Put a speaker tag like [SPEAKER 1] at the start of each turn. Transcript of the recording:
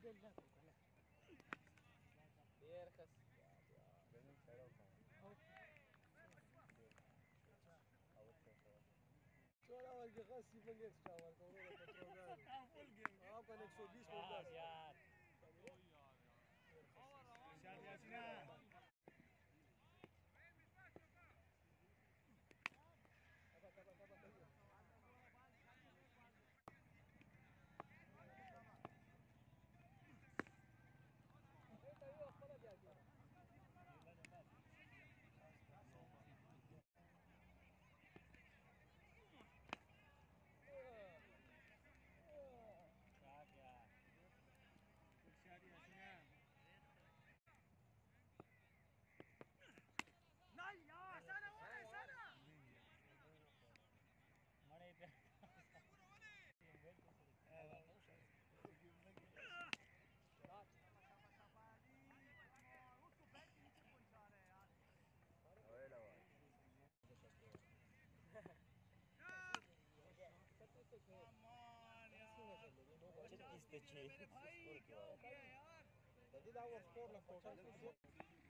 [SPEAKER 1] ډېر ښه
[SPEAKER 2] چورا ورکې خاصی بل ایکسټرا ورکوړو د پټرول او کنه 120 په ورځ
[SPEAKER 1] یار
[SPEAKER 3] شاد یاسینا
[SPEAKER 1] چل کس ته چې
[SPEAKER 2] د دې دا ور سپور له کوټه